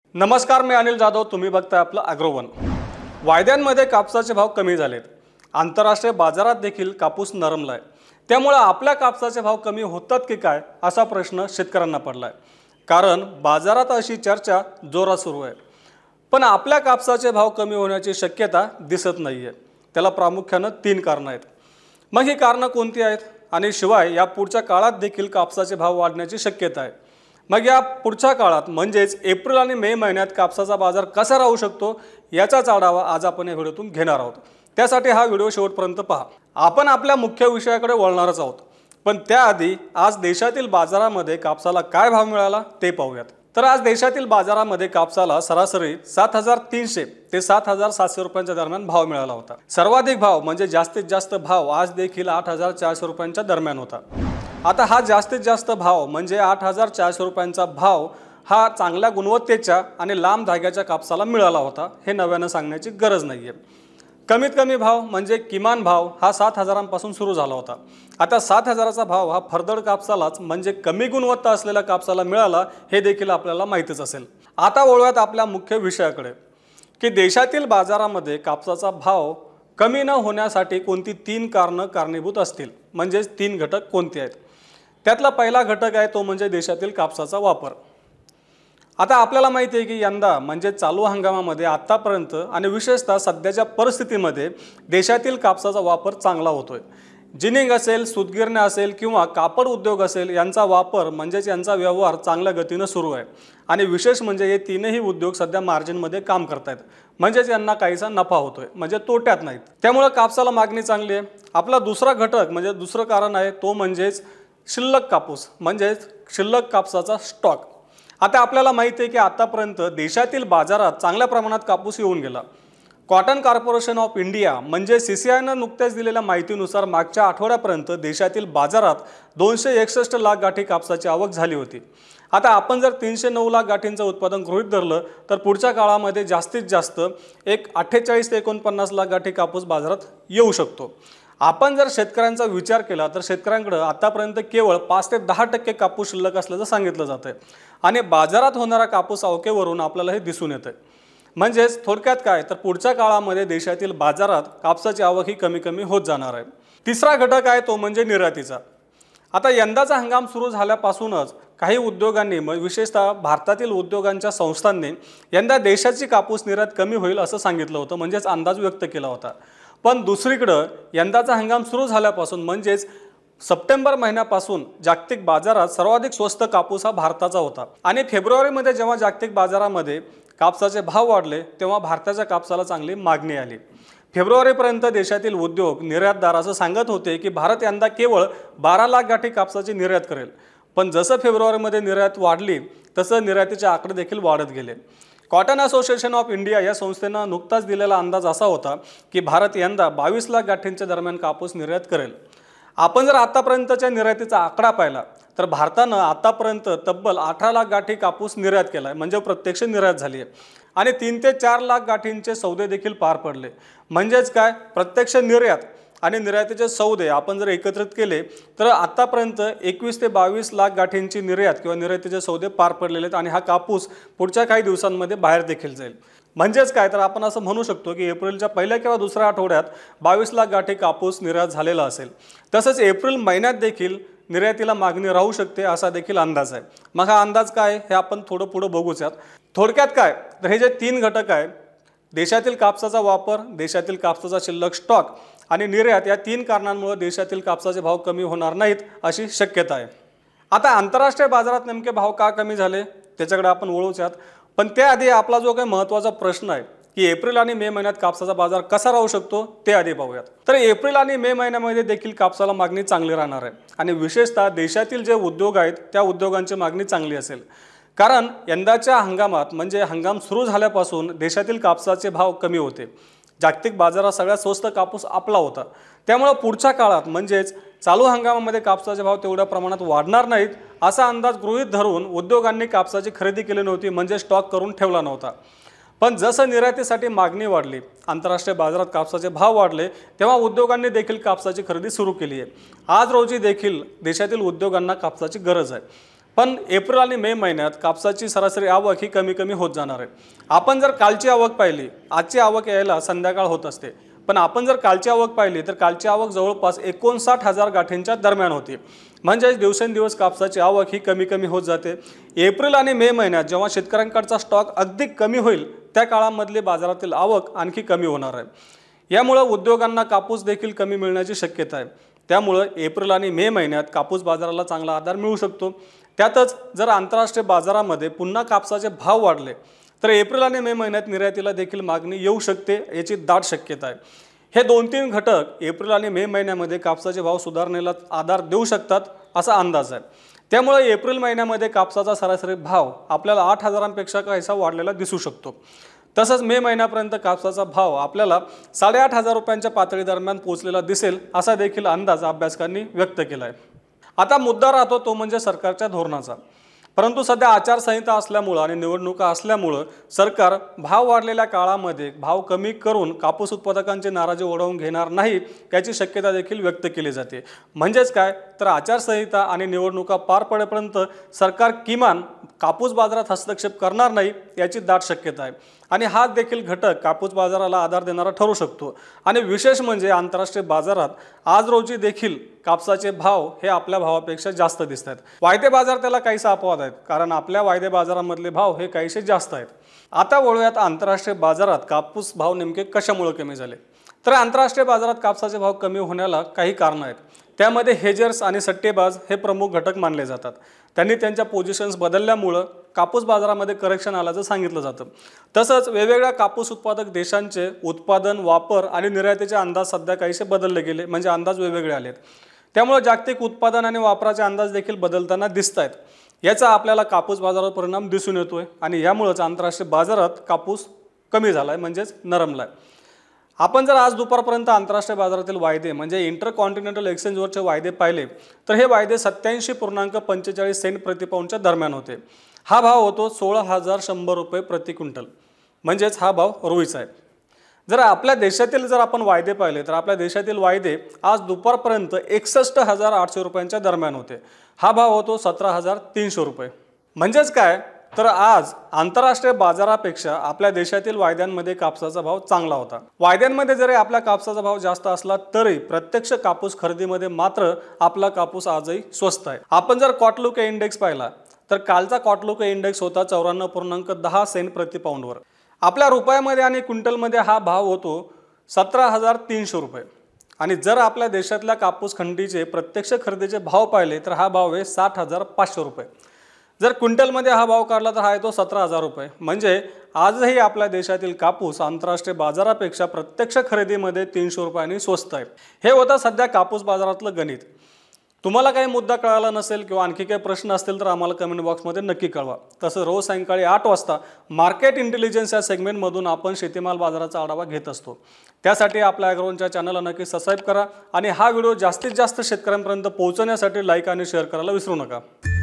नमस्कार, मी अनिल जाधव. तुम्ही बघताय आपलं अॅग्रोवन. वायद्यांमध्ये कापसाचे भाव कमी झालेत. आंतरराष्ट्रीय बाजारात देखील कापूस नरमलाय. त्यामुळे आपल्या कापसाचे भाव कमी होतात की काय असा प्रश्न शेतकऱ्यांना पडलाय. कारण बाजारात अशी चर्चा जोरात सुरू आहे. पण आपल्या कापसाचे भाव कमी होण्याची शक्यता दिसत नाहीये. त्याला प्रामुख्याने 3 कारणं आहेत. मग ही कारणं कोणती आहेत आणि शिवाय या पुढच्या काळात देखील कापसाचे भाव वाढण्याची शक्यता आहे. मग या पुढच्या काळात म्हणजेच एप्रिल आणि मे महिन्यात कापसाचा बाजार कसा राहू शकतो याचाच आढावा आज आपण या व्हिडिओतून घेणार आहोत. त्यासाठी हा व्हिडिओ शेवटपर्यंत पहा. आपण आपल्या मुख्य विषयाकडे वळणारच आहोत. पण त्याआधी आज देशातील बाजारामध्ये कापसाला काय भाव मिळाला ते पाहूयात. तर आज देशातील बाजारामध्ये कापसाला सरासरी 7,300 ते 7,700 रुपयांच्या दरम्यान भाव मिळाला होता. सर्वाधिक भाव म्हणजे जास्तीत जास्त भाव आज देखील 8,400 रुपयांच्या दरम्यान होता. आता हा जास्तीत जास्त भाव म्हणजे 8,400 रुपयांचा भाव हा चांगल्या गुणवत्तेच्या आणि लांब धाग्याच्या कापसाला मिळाला होता. हे नव्यानं सांगण्याची गरज नाहीये. कमीत कमी भाव म्हणजे किमान भाव हा 7,000पासून सुरू झाला होता. आता 7,000चा भाव हा फरदड कापसालाच म्हणजे कमी गुणवत्ता असलेल्या कापसाला मिळाला हे देखील आपल्याला माहितीच असेल. आता वळूयात आपल्या मुख्य विषयाकडे की देशातील बाजारामध्ये कापसाचा भाव कमी न होण्यासाठी कोणती 3 कारणं कारणीभूत असतील. म्हणजे 3 घटक कोणते आहेत. त्यातला पहिला घटक आहे तो म्हणजे देशातील कापसाचा वापर. आता आपल्याला माहिती आहे की यंदा म्हणजे चालू हंगामामध्ये आतापर्यंत आणि विशेषतः सध्याच्या परिस्थितीमध्ये देशातील कापसाचा वापर चांगला होतोय. जिनिंग असेल, सूतगिरण्या असेल किंवा कापड उद्योग असेल यांचा वापर म्हणजेच यांचा व्यवहार चांगल्या गतीनं सुरू आहे. आणि विशेष म्हणजे हे तीनही उद्योग सध्या मार्जिनमध्ये काम करतायत. म्हणजेच यांना काहीसा नफा होतोय, म्हणजे तोट्यात नाहीत. त्यामुळे कापसाला मागणी चांगली आहे. आपला दुसरा घटक म्हणजे दुसरं कारण आहे तो म्हणजेच शिल्लक कापूस म्हणजेच शिल्लक कापसाचा स्टॉक. आता आपल्याला माहिती आहे की आतापर्यंत देशातील बाजारात चांगल्या प्रमाणात कापूस येऊन गेला. कॉटन कॉर्पोरेशन ऑफ इंडिया म्हणजे CCIनं नुकत्याच दिलेल्या माहितीनुसार मागच्या आठवड्यापर्यंत देशातील बाजारात 261 लाख गाठी कापसाची आवक झाली होती. आता आपण जर 309 लाख गाठींचं उत्पादन गृहीत धरलं तर पुढच्या काळामध्ये जास्तीत जास्त एक 48 ते 49 लाख गाठी कापूस बाजारात येऊ शकतो. आपण जर शेतकऱ्यांचा विचार केला तर शेतकऱ्यांकडे आतापर्यंत केवळ 5 ते 10% कापूस शिल्लक असल्याचं सांगितलं जातंय. आणि बाजारात होणाऱ्या कापूस आवकेवरून आपल्याला हे दिसून येतंय. म्हणजेच थोडक्यात काय तर पुढच्या काळामध्ये देशातील बाजारात कापसाची आवक ही कमी कमी होत जाणार आहे. तिसरा घटक आहे तो म्हणजे निर्यातीचा. आता यंदाचा हंगाम सुरू झाल्यापासूनच काही उद्योगांनी विशेषतः भारतातील उद्योगांच्या संस्थांनी यंदा देशाची कापूस निर्यात कमी होईल असं सांगितलं होतं, म्हणजेच अंदाज व्यक्त केला होता. पण दुसरीकडं यंदाचा हंगाम सुरू झाल्यापासून म्हणजेच सप्टेंबर महिन्यापासून जागतिक बाजारात सर्वाधिक स्वस्त कापूस हा भारताचा होता. आणि फेब्रुवारीमध्ये जेव्हा जागतिक बाजारामध्ये कापसाचे भाव वाढले तेव्हा भारताच्या कापसाला चांगली मागणी आली. फेब्रुवारीपर्यंत देशातील उद्योग निर्यातदार असं सांगत होते की भारत यंदा केवळ 12 लाख गाठी कापसाची निर्यात करेल. पण जसं फेब्रुवारीमध्ये निर्यात वाढली तसं निर्यातीचे आकडे देखील वाढत गेले. कॉटन असोसिएशन ऑफ इंडिया या संस्थेनं नुकताच दिलेला अंदाज असा होता की भारत यंदा 22 लाख गाठींच्या दरम्यान कापूस निर्यात करेल. आपण जर आतापर्यंतच्या निर्यातीचा आकडा पाहिला तर भारतानं आतापर्यंत तब्बल 18 लाख गाठी कापूस निर्यात केला आहे, म्हणजे प्रत्यक्ष निर्यात झाली आहे. आणि 3 ते 4 लाख गाठींचे सौदे देखील पार पडले. म्हणजेच काय प्रत्यक्ष निर्यात आणि निर्यातीचे सौदे आपण जर एकत्रित केले तर आतापर्यंत 21 ते 22 लाख गाठींची निर्यात किंवा निर्यातीचे सौदे पार पडलेले आहेत. आणि हा कापूस पुढच्या काही दिवसांमध्ये बाहेर देखील जाईल. म्हणजेच काय तर आपण असं म्हणू शकतो की एप्रिलच्या पहिल्या किंवा दुसऱ्या आठवड्यात 22 लाख गाठी कापूस निर्यात झालेला असेल. तसंच एप्रिल महिन्यात देखील निर्यातीला मागणी राहू शकते असा देखील अंदाज आहे. मग हा अंदाज काय हे आपण थोडं पुढं बघूयात. थोडक्यात काय तर हे जे 3 घटक आहेत देशातील कापसाचा वापर, देशातील कापसाचा शिल्लक स्टॉक आणि निर्यात या 3 कारणांमुळे देशातील कापसाचे भाव कमी होणार नाहीत अशी शक्यता आहे. आता आंतरराष्ट्रीय बाजारात नेमके भाव का कमी झाले त्याच्याकडे आपण वळूयात. पण त्याआधी आपला जो काही महत्त्वाचा प्रश्न आहे की एप्रिल आणि मे महिन्यात कापसाचा बाजार कसा राहू शकतो ते आधी पाहूयात. तर एप्रिल आणि मे महिन्यामध्ये देखील कापसाला मागणी चांगली राहणार आहे. आणि विशेषतः देशातील जे उद्योग आहेत त्या उद्योगांची मागणी चांगली असेल. कारण यंदाच्या हंगामात म्हणजे हंगाम सुरू झाल्यापासून देशातील कापसाचे भाव कमी होते. जागतिक बाजारात सगळ्यात स्वस्त कापूस आपला होता. त्यामुळे पुढच्या काळात म्हणजेच चालू हंगामामध्ये कापसाचे भाव तेवढ्या प्रमाणात वाढणार नाहीत असा अंदाज गृहीत धरून उद्योगांनी कापसाची खरेदी केली नव्हती, म्हणजे स्टॉक करून ठेवला नव्हता. पण जसं निर्यातीसाठी मागणी वाढली, आंतरराष्ट्रीय बाजारात कापसाचे भाव वाढले तेव्हा उद्योगांनी देखील कापसाची खरेदी सुरू केली आहे. आज रोजी देखील देशातील उद्योगांना कापसाची गरज आहे. पण एप्रिल आणि मे महिन्यात कापसाची सरासरी आवक ही कमी कमी होत जाणार आहे। आपण जर कालची आवक पाहिली, आजची आवक यायला संध्याकाळ होत असते, पण आपण जर कालची आवक पाहिली तर कालची आवक जवळपास 59,000 गाठींच्या दरम्यान होती। म्हणजे दिवसेंदिवस कापसाची आवक ही कमी कमी होत जाते। एप्रिल आणि मे महिन्यात जेव्हा शेतकऱ्यांकडचा स्टॉक अगदी कमी होईल त्या काळामधली बाजारातील आवक आणखी कमी होणार आहे। यामुळे उद्योगांना कापूस देखील कमी मिळण्याची शक्यता आहे। त्यामुळे एप्रिल आणि मे महिन्यात कापूस बाजाराला चांगला आधार मिळू शकतो। त्यातच जर आंतरराष्ट्रीय बाजारामध्ये पुन्हा कापसाचे भाव वाढले तर एप्रिल आणि मे महिन्यात निर्यातीला देखील मागणी येऊ शकते, याची दाट शक्यता आहे। हे 2-3 घटक एप्रिल आणि मे महिन्यामध्ये कापसाचे भाव सुधारणेला आधार देऊ शकतात असा अंदाज आहे। त्यामुळे एप्रिल महिन्यामध्ये कापसाचा सरासरी भाव आपल्याला 8,000पेक्षा काहीसा वाढलेला दिसू शकतो। तसंच मे महिन्यापर्यंत कापसाचा भाव आपल्याला 8,500 रुपयांच्या पातळी दरम्यान पोहोचलेला दिसेल असा देखील अंदाज अभ्यासकांनी व्यक्त केला आहे। आता मुद्दा राहतो तो म्हणजे सरकारच्या धोरणाचा। परंतु सध्या आचारसंहिता असल्यामुळे आणि निवडणुका असल्यामुळे सरकार भाव वाढलेल्या काळामध्ये भाव कमी करून कापूस उत्पादकांची नाराजी ओढवून घेणार नाही याची शक्यता देखील व्यक्त केली जाते। म्हणजेच काय तर आचारसंहिता आणि निवडणुका पार पडेपर्यंत सरकार किमान कापूस बाजारात हस्तक्षेप करणार नाही याची दाट शक्यता आहे। आणि हा देखील घटक कापूस बाजाराला आधार देणारा ठरू शकतो। आणि विशेष म्हणजे आंतरराष्ट्रीय बाजारात आज रोजी देखील कापसाचे भाव हे आपल्या भावापेक्षा जास्त दिसतात। वायदे बाजार त्याला काहीसा अपवाद आहेत, कारण आपल्या वायदे बाजारामधले भाव हे काहीसे जास्त आहेत। आता वळूयात आंतरराष्ट्रीय बाजारात कापूस भाव नेमके कशामुळे कमी झाले। तर आंतरराष्ट्रीय बाजारात कापसाचे भाव कमी होण्याला काही कारणं आहेत। त्यामध्ये हेजर्स आणि सट्टेबाज हे प्रमुख घटक मानले जातात। त्यांनी त्यांच्या पोझिशन्स बदलल्यामुळे कापूस बाजारामध्ये करेक्शन आल्याचं सांगितलं जातं। तसंच वेगवेगळ्या कापूस उत्पादक देशांचे उत्पादन, वापर आणि निर्यातीचे अंदाज सध्या काहीसे बदलले गेले, म्हणजे अंदाज वेगवेगळे आलेत। त्यामुळे जागतिक उत्पादन आणि वापराचे अंदाज देखील बदलताना दिसत आहेत। याचा आपल्याला कापूस बाजारावर परिणाम दिसून येतोय आणि यामुळेच आंतरराष्ट्रीय बाजारात कापूस कमी झालाय, म्हणजेच नरमलाय। आपण जर आज दुपारपर्यंत आंतरराष्ट्रीय बाजारातील वायदे म्हणजे इंटरकॉन्टिनेंटल एक्सचेंजवरचे वायदे पाहिले तर हे वायदे 87.45 सेंट प्रति पाऊंडच्या दरम्यान होते। हा भाव होतो 16,100 रुपये प्रति क्विंटल, म्हणजेच हा भाव रोईचा आहे। जर आपल्या देशातील जर आपण वायदे पाहिले तर आपल्या देशातील वायदे आज दुपारपर्यंत 61,800 रुपयांच्या दरम्यान होते। हा भाव होतो 17,300 रुपये। म्हणजेच काय तर आज आंतरराष्ट्रीय बाजारापेक्षा आपल्या देशातील वायद्यांमध्ये कापसाचा भाव चांगला होता। वायद्यांमध्ये जरी आपल्या कापसाचा भाव जास्त असला तरी प्रत्यक्ष कापूस खरेदीमध्ये मात्र आपला कापूस आजही स्वस्त आहे। आपण जर कॉटलुके इंडेक्स पाहिला तर कालचा कॉटलुके इंडेक्स होता 94.10 सेंट प्रति पाऊंडवर। आपल्या रुपयामध्ये आणि क्विंटलमध्ये हा भाव होतो 17,300 रुपये। आणि जर आपल्या देशातल्या कापूस खंडीचे प्रत्यक्ष खरेदीचे भाव पाहिले तर हा भाव आहे 60,500 रुपये। जर क्विंटलमध्ये हा भाव काढला तर हा येतो 17,000 रुपये। म्हणजे आजही आपल्या देशातील कापूस आंतरराष्ट्रीय बाजारापेक्षा प्रत्यक्ष खरेदीमध्ये 300 रुपयांनी स्वस्त आहे। हे होतं सध्या कापूस बाजारातलं गणित। तुम्हाला काही मुद्दा कळाला नसेल किंवा आणखी काही प्रश्न असतील तर आम्हाला कमेंट बॉक्समध्ये नक्की कळवा। तसं रोज सायंकाळी 8 वाजता मार्केट इंटेलिजन्स या सेगमेंटमधून आपण शेतीमाल बाजाराचा आढावा घेत असतो। त्यासाठी आपल्या ॲग्रोवनच्या चॅनलला नक्की सबस्क्राईब करा आणि हा व्हिडिओ जास्तीत जास्त शेतकऱ्यांपर्यंत पोहोचवण्यासाठी लाईक आणि शेअर करायला विसरू नका।